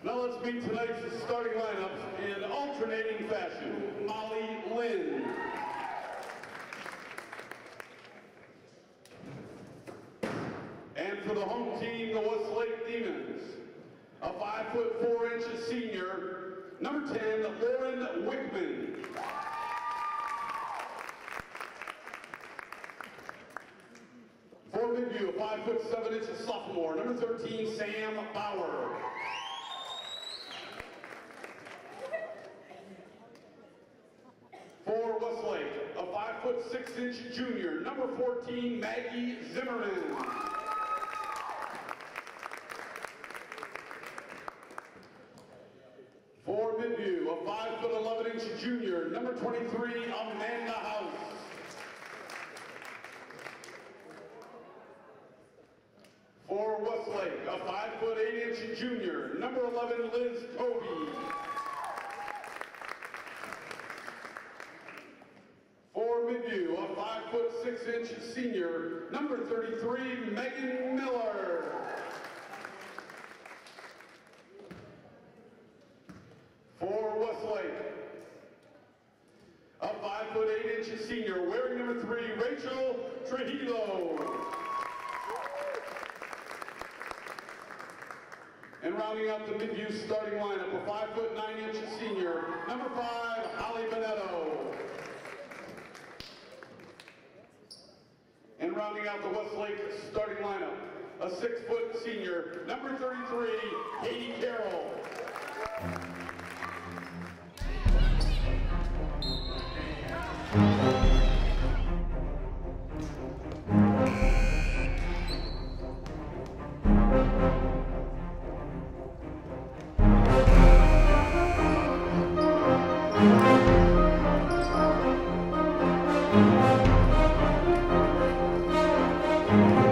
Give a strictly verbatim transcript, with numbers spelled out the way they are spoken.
Now let's meet tonight's starting lineups in alternating fashion. Molly Lynn. And for the home team, the Westlake Demons. A five foot four inches senior, number ten, Lauren Wickman. For Midview, a five foot seven inches sophomore, number thirteen, Sam Bauer. For Westlake, a five foot six inch junior, number fourteen, Maggie Zimmerman. For Midview, a five foot eleven inch junior, number twenty-three, Amanda House. For Westlake, a five foot eight inch junior, number eleven, Liz Toby. For Midview, a five foot six inch senior, number thirty-three, Megan Miller. For Westlake, a five foot eight inch senior, wearing number three, Rachel Trujillo. And rounding out the Midview starting lineup, a five foot nine inch senior, number five, Holly Bennet. And rounding out the Westlake starting lineup, a six foot senior, number thirty-three, Katie Carroll. Thank you.